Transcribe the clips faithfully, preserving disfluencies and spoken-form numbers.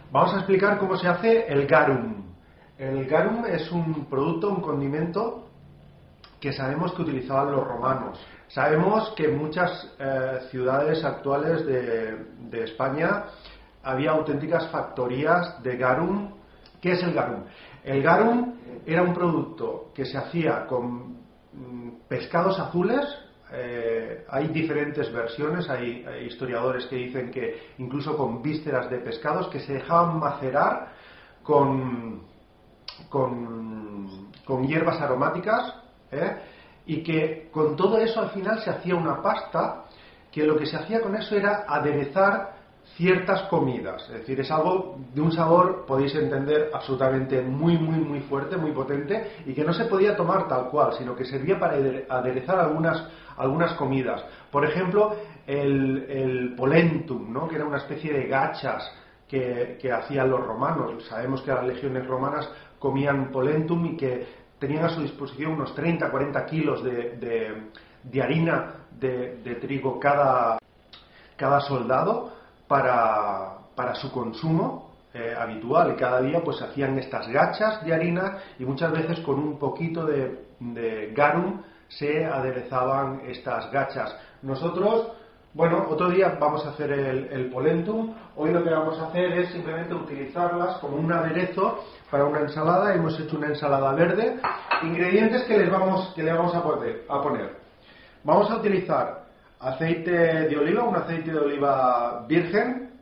Vamos a explicar cómo se hace el garum. El garum es un producto, un condimento que sabemos que utilizaban los romanos. Sabemos que en muchas eh, ciudades actuales de, de España había auténticas factorías de garum. ¿Qué es el garum? El garum era un producto que se hacía con mm, pescados azules. Eh, hay diferentes versiones, hay, hay historiadores que dicen que incluso con vísceras de pescados que se dejaban macerar con, con, con hierbas aromáticas, ¿eh? Y que con todo eso al final se hacía una pasta que lo que se hacía con eso era aderezar ciertas comidas, es decir, es algo de un sabor, podéis entender, absolutamente muy, muy, muy fuerte, muy potente, y que no se podía tomar tal cual, sino que servía para aderezar algunas, algunas comidas. Por ejemplo, el, el polentum, ¿no? Que era una especie de gachas que, que hacían los romanos. Sabemos que las legiones romanas comían polentum y que tenían a su disposición unos treinta a cuarenta kilos de, de, de harina de, de trigo cada, cada soldado, Para, para su consumo eh, habitual, y cada día pues hacían estas gachas de harina y muchas veces con un poquito de, de garum se aderezaban estas gachas. Nosotros, bueno, otro día vamos a hacer el, el polentum. Hoy lo que vamos a hacer es simplemente utilizarlas como un aderezo para una ensalada. Hemos hecho una ensalada verde. Ingredientes que les vamos, que le vamos a poner, a poner. Vamos a utilizar aceite de oliva, un aceite de oliva virgen.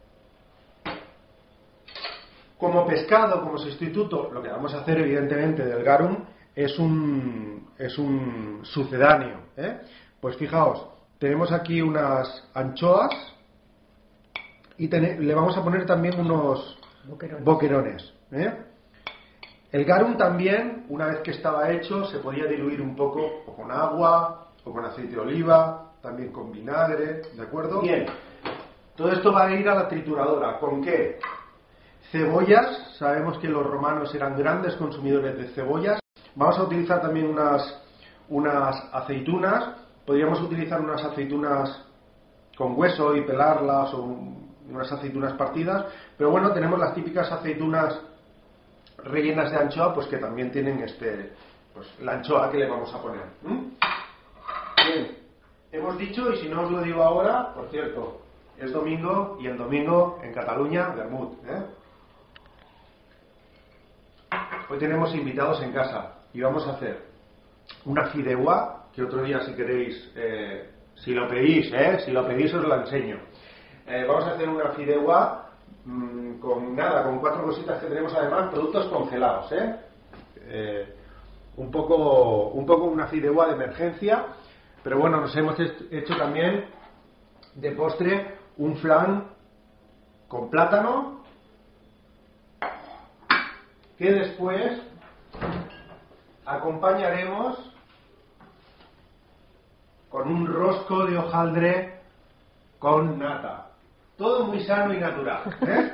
Como pescado, como sustituto, lo que vamos a hacer evidentemente del garum es un, es un sucedáneo, ¿eh? Pues fijaos, tenemos aquí unas anchoas y ten, le vamos a poner también unos boquerones, boquerones ¿eh? El garum también, una vez que estaba hecho, se podía diluir un poco o con agua o con aceite de oliva, también con vinagre, ¿de acuerdo? Bien, todo esto va a ir a la trituradora. ¿Con qué? Cebollas, sabemos que los romanos eran grandes consumidores de cebollas. Vamos a utilizar también unas, unas aceitunas. Podríamos utilizar unas aceitunas con hueso y pelarlas, o unas aceitunas partidas, pero bueno, tenemos las típicas aceitunas rellenas de anchoa, pues que también tienen este, pues la anchoa que le vamos a poner. ¿Mm? Bien. Hemos dicho, y si no os lo digo ahora, por cierto, es domingo, y el domingo en Cataluña, vermut, ¿eh? Hoy tenemos invitados en casa y vamos a hacer una fideuá, que otro día si queréis, eh, si lo pedís, ¿eh? Si lo pedís os la enseño. Eh, vamos a hacer una fideuá mmm, con nada, con cuatro cositas que tenemos, además, productos congelados, ¿eh? Eh, un poco, un poco una fideuá de emergencia. Pero bueno, nos hemos hecho también de postre un flan con plátano, que después acompañaremos con un rosco de hojaldre con nata. Todo muy sano y natural, ¿eh?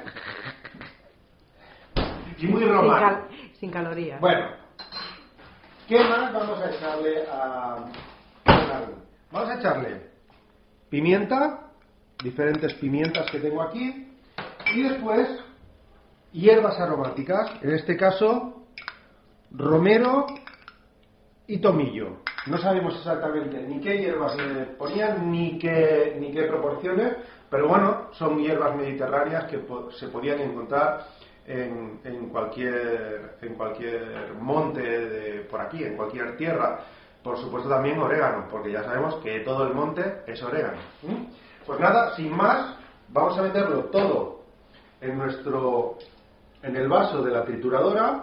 Y muy romano. Sin, cal sin calorías. Bueno, ¿qué más vamos a echarle a... Vamos a echarle pimienta, diferentes pimientas que tengo aquí, y después hierbas aromáticas, en este caso romero y tomillo. No sabemos exactamente ni qué hierbas le ponían ni qué, ni qué proporciones, pero bueno, son hierbas mediterráneas que po se podían encontrar en, en, cualquier, en cualquier monte de por aquí, en cualquier tierra. Por supuesto también orégano, porque ya sabemos que todo el monte es orégano. ¿Mm? Pues nada, sin más, vamos a meterlo todo en nuestro, en el vaso de la trituradora.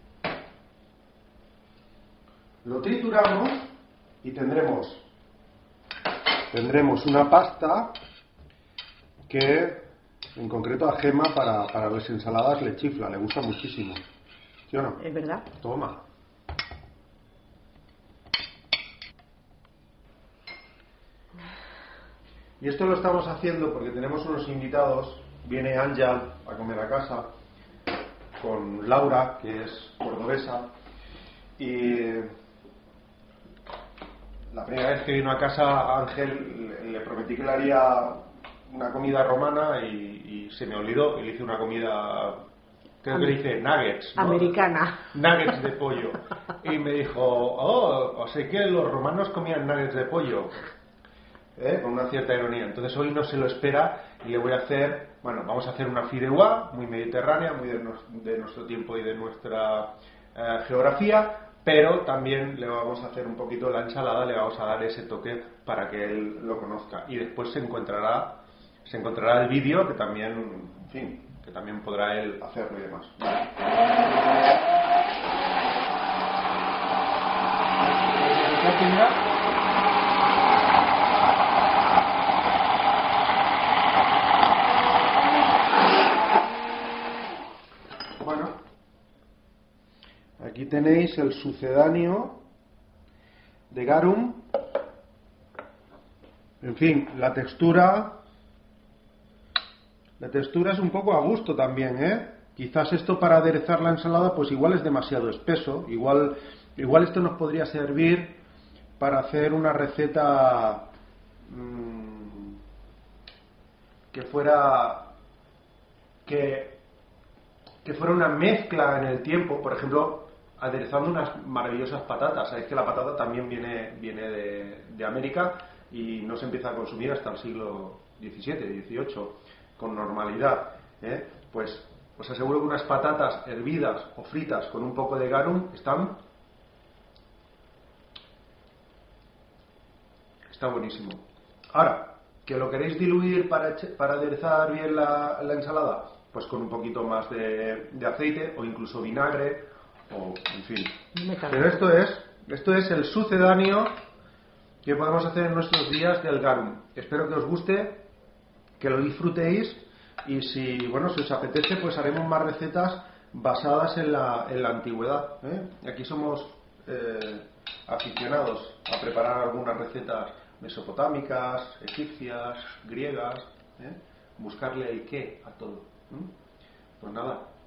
Lo trituramos y tendremos, tendremos una pasta que, en concreto a Gemma, para, para las ensaladas le chifla, le gusta muchísimo. ¿Sí o no? ¿Es verdad? Toma. Y esto lo estamos haciendo porque tenemos unos invitados. Viene Ángel a comer a casa con Laura, que es cordobesa, y la primera vez que vino a casa Ángel le prometí que le haría una comida romana y, y se me olvidó y le hice una comida, creo que le hice nuggets, ¿no? Americana. Nuggets de pollo. Y me dijo, oh, o sea que los romanos comían nuggets de pollo. ¿Eh? Con una cierta ironía. Entonces hoy no se lo espera y le voy a hacer, bueno, vamos a hacer una fideuá muy mediterránea, muy de, nos, de nuestro tiempo y de nuestra eh, geografía, pero también le vamos a hacer un poquito la ensalada, le vamos a dar ese toque para que él lo conozca. Y después se encontrará, se encontrará el vídeo que también, en fin, que también podrá él hacerlo y demás. Bueno, aquí tenéis el sucedáneo de garum. En fin, la textura la textura es un poco a gusto también, ¿eh? Quizás esto para aderezar la ensalada pues igual es demasiado espeso, igual igual esto nos podría servir para hacer una receta mmm, que fuera que que fuera una mezcla en el tiempo, por ejemplo, aderezando unas maravillosas patatas. Sabéis que la patata también viene, viene de, de América y no se empieza a consumir hasta el siglo diecisiete, dieciocho, con normalidad, ¿eh? Pues os aseguro que unas patatas hervidas o fritas con un poco de garum están... está buenísimo. Ahora, ¿que lo queréis diluir para, para aderezar bien la, la ensalada? Pues con un poquito más de, de aceite o incluso vinagre o en fin. Pero esto es esto es el sucedáneo que podemos hacer en nuestros días del garum. Espero que os guste, que lo disfrutéis y si bueno si os apetece pues haremos más recetas basadas en la, en la antigüedad, ¿eh? Aquí somos eh, aficionados a preparar algunas recetas mesopotámicas, egipcias, griegas, ¿eh? Buscarle el qué a todo. Pues nada,